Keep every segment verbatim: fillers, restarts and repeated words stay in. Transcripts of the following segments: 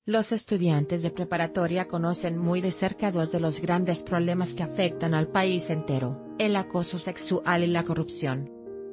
Los estudiantes de preparatoria conocen muy de cerca dos de los grandes problemas que afectan al país entero, el acoso sexual y la corrupción.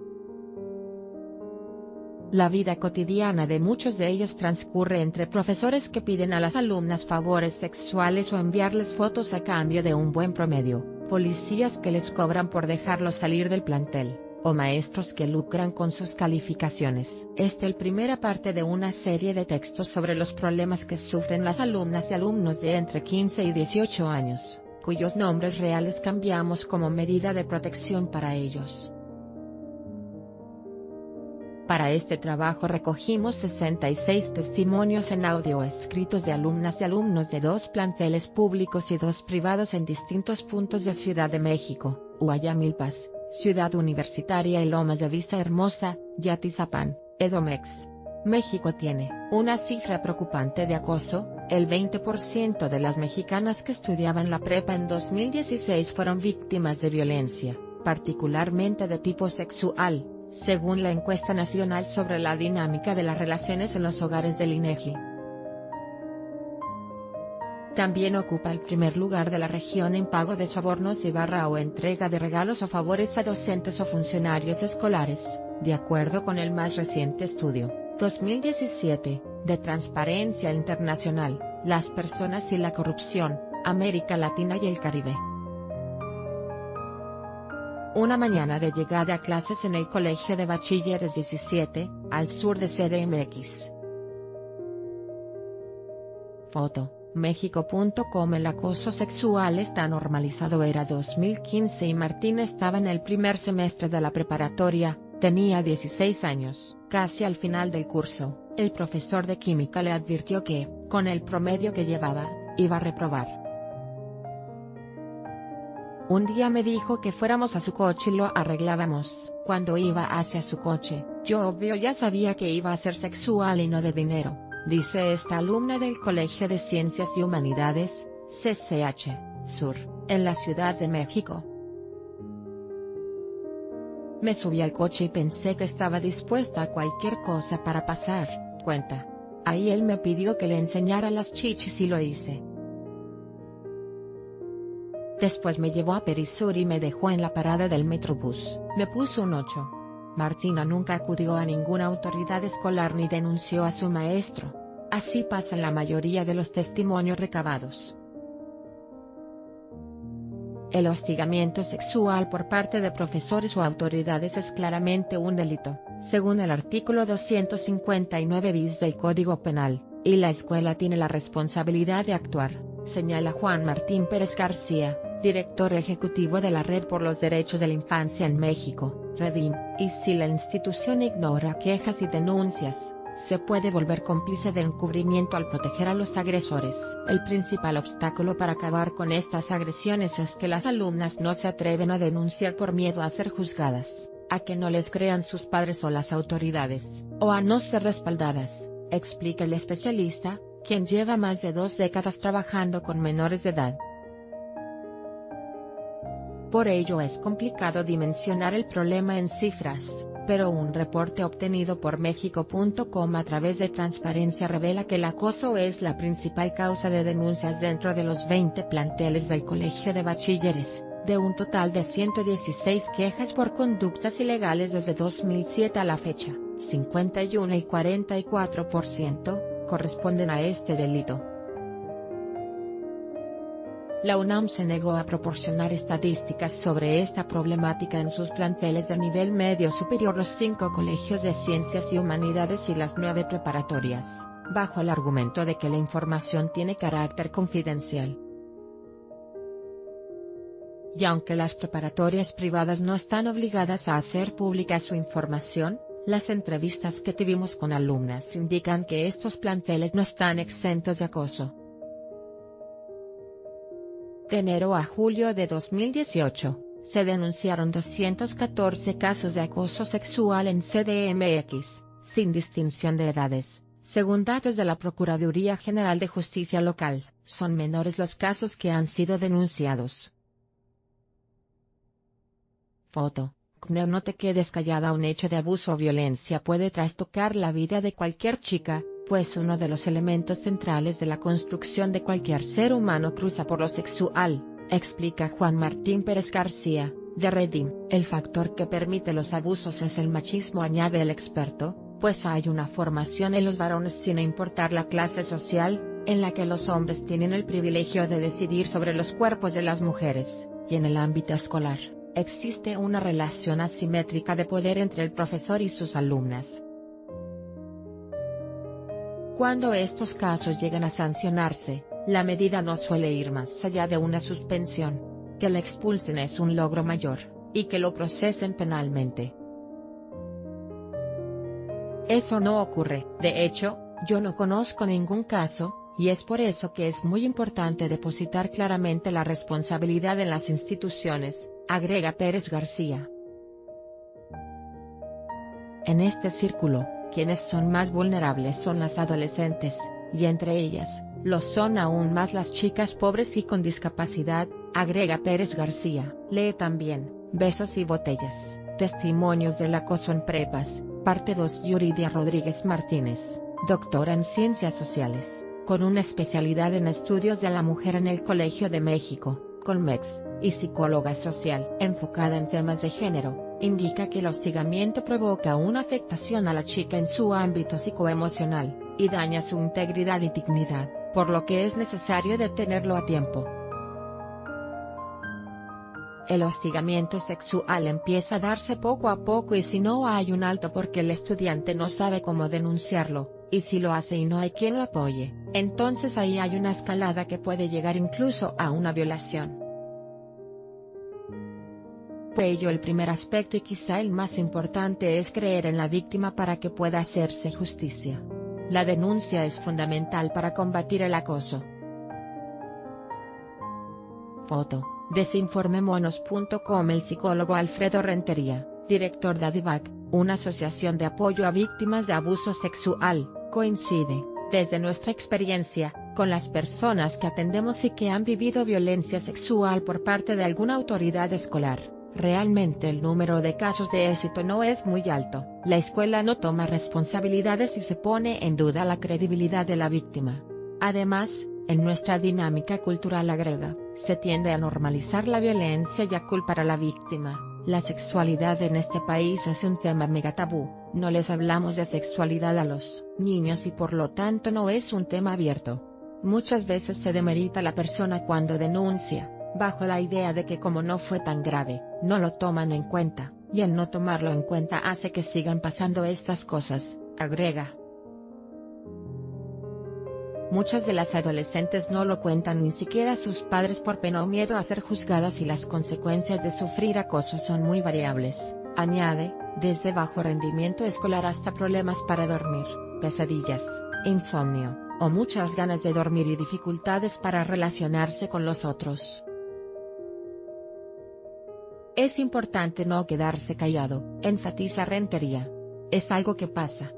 La vida cotidiana de muchos de ellos transcurre entre profesores que piden a las alumnas favores sexuales o enviarles fotos a cambio de un buen promedio, policías que les cobran por dejarlos salir del plantel, o maestros que lucran con sus calificaciones. Esta es la primera parte de una serie de textos sobre los problemas que sufren las alumnas y alumnos de entre quince y dieciocho años, cuyos nombres reales cambiamos como medida de protección para ellos. Para este trabajo recogimos sesenta y seis testimonios en audio escritos de alumnas y alumnos de dos planteles públicos y dos privados en distintos puntos de Ciudad de México, Huayamilpas, Ciudad Universitaria y Lomas de Vista Hermosa, Yatizapán, Edomex. México tiene una cifra preocupante de acoso. El veinte por ciento de las mexicanas que estudiaban la prepa en dos mil dieciséis fueron víctimas de violencia, particularmente de tipo sexual, según la encuesta nacional sobre la dinámica de las relaciones en los hogares del INEGI. También ocupa el primer lugar de la región en pago de sobornos y barra o entrega de regalos o favores a docentes o funcionarios escolares, de acuerdo con el más reciente estudio, dos mil diecisiete, de Transparencia Internacional, Las personas y la corrupción, América Latina y el Caribe. Una mañana de llegada a clases en el Colegio de Bachilleres diecisiete, al sur de C D M X. Foto, México punto com. El acoso sexual está normalizado. Era dos mil quince y Martín estaba en el primer semestre de la preparatoria, tenía dieciséis años. Casi al final del curso, el profesor de química le advirtió que, con el promedio que llevaba, iba a reprobar. Un día me dijo que fuéramos a su coche y lo arreglábamos. Cuando iba hacia su coche, yo obvio ya sabía que iba a ser sexual y no de dinero, dice esta alumna del Colegio de Ciencias y Humanidades, C C H, Sur, en la Ciudad de México. Me subí al coche y pensé que estaba dispuesta a cualquier cosa para pasar, cuenta. Ahí él me pidió que le enseñara las chichis y lo hice. Después me llevó a Perisur y me dejó en la parada del Metrobús. Me puso un ocho. Martina nunca acudió a ninguna autoridad escolar ni denunció a su maestro. Así pasan la mayoría de los testimonios recabados. El hostigamiento sexual por parte de profesores o autoridades es claramente un delito, según el artículo doscientos cincuenta y nueve bis del Código Penal, y la escuela tiene la responsabilidad de actuar, señala Juan Martín Pérez García, director ejecutivo de la Red por los Derechos de la Infancia en México, REDIM, y si la institución ignora quejas y denuncias, se puede volver cómplice de encubrimiento al proteger a los agresores. El principal obstáculo para acabar con estas agresiones es que las alumnas no se atreven a denunciar por miedo a ser juzgadas, a que no les crean sus padres o las autoridades, o a no ser respaldadas, explica el especialista, quien lleva más de dos décadas trabajando con menores de edad. Por ello es complicado dimensionar el problema en cifras, pero un reporte obtenido por México punto com a través de Transparencia revela que el acoso es la principal causa de denuncias dentro de los veinte planteles del Colegio de Bachilleres, de un total de ciento dieciséis quejas por conductas ilegales desde dos mil siete a la fecha, cincuenta y uno y cuarenta y cuatro por ciento, corresponden a este delito. La UNAM se negó a proporcionar estadísticas sobre esta problemática en sus planteles de nivel medio superior, los cinco colegios de Ciencias y Humanidades y las nueve preparatorias, bajo el argumento de que la información tiene carácter confidencial. Y aunque las preparatorias privadas no están obligadas a hacer pública su información, las entrevistas que tuvimos con alumnas indican que estos planteles no están exentos de acoso. De enero a julio de dos mil dieciocho, se denunciaron doscientos catorce casos de acoso sexual en C D M X, sin distinción de edades, según datos de la Procuraduría General de Justicia Local. Son menores los casos que han sido denunciados. Foto. No te quedes callada. Un hecho de abuso o violencia puede trastocar la vida de cualquier chica, pues uno de los elementos centrales de la construcción de cualquier ser humano cruza por lo sexual, explica Juan Martín Pérez García, de Redim. El factor que permite los abusos es el machismo, añade el experto, pues hay una formación en los varones sin importar la clase social, en la que los hombres tienen el privilegio de decidir sobre los cuerpos de las mujeres, y en el ámbito escolar, existe una relación asimétrica de poder entre el profesor y sus alumnas. Cuando estos casos llegan a sancionarse, la medida no suele ir más allá de una suspensión. Que la expulsen es un logro mayor, y que lo procesen penalmente. Eso no ocurre. De hecho, yo no conozco ningún caso, y es por eso que es muy importante depositar claramente la responsabilidad en las instituciones, agrega Pérez García. En este círculo, quienes son más vulnerables son las adolescentes, y entre ellas, lo son aún más las chicas pobres y con discapacidad, agrega Pérez García. Lee también, Besos y botellas, testimonios del acoso en prepas, parte dos. Yuridia Rodríguez Martínez, doctora en Ciencias Sociales, con una especialidad en estudios de la mujer en el Colegio de México, Colmex, y psicóloga social enfocada en temas de género, indica que el hostigamiento provoca una afectación a la chica en su ámbito psicoemocional, y daña su integridad y dignidad, por lo que es necesario detenerlo a tiempo. El hostigamiento sexual empieza a darse poco a poco y si no hay un alto porque el estudiante no sabe cómo denunciarlo, y si lo hace y no hay quien lo apoye, entonces ahí hay una escalada que puede llegar incluso a una violación. Por ello el primer aspecto y quizá el más importante es creer en la víctima para que pueda hacerse justicia. La denuncia es fundamental para combatir el acoso. Foto, desinformemonos punto com. El psicólogo Alfredo Rentería, director de ADIVAC, una asociación de apoyo a víctimas de abuso sexual, coincide, desde nuestra experiencia, con las personas que atendemos y que han vivido violencia sexual por parte de alguna autoridad escolar. Realmente el número de casos de éxito no es muy alto, la escuela no toma responsabilidades y se pone en duda la credibilidad de la víctima. Además, en nuestra dinámica cultural agrega, se tiende a normalizar la violencia y a culpar a la víctima. La sexualidad en este país es un tema mega tabú, no les hablamos de sexualidad a los niños y por lo tanto no es un tema abierto. Muchas veces se demerita a la persona cuando denuncia, bajo la idea de que como no fue tan grave, no lo toman en cuenta, y el no tomarlo en cuenta hace que sigan pasando estas cosas, agrega. Muchas de las adolescentes no lo cuentan ni siquiera a sus padres por pena o miedo a ser juzgadas y las consecuencias de sufrir acoso son muy variables, añade, desde bajo rendimiento escolar hasta problemas para dormir, pesadillas, insomnio, o muchas ganas de dormir y dificultades para relacionarse con los otros. Es importante no quedarse callado, enfatiza Rentería. Es algo que pasa.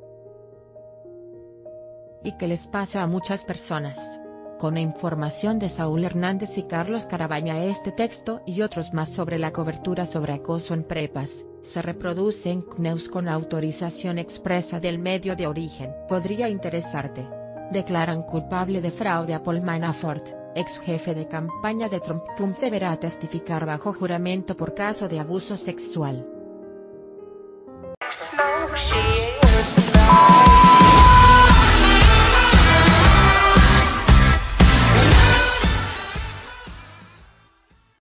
Y que les pasa a muchas personas. Con información de Saúl Hernández y Carlos Carabaña, este texto y otros más sobre la cobertura sobre acoso en prepas, se reproduce en C N E U S con autorización expresa del medio de origen. Podría interesarte. Declaran culpable de fraude a Paul Manafort, ex jefe de campaña de Trump. Trump deberá testificar bajo juramento por caso de abuso sexual.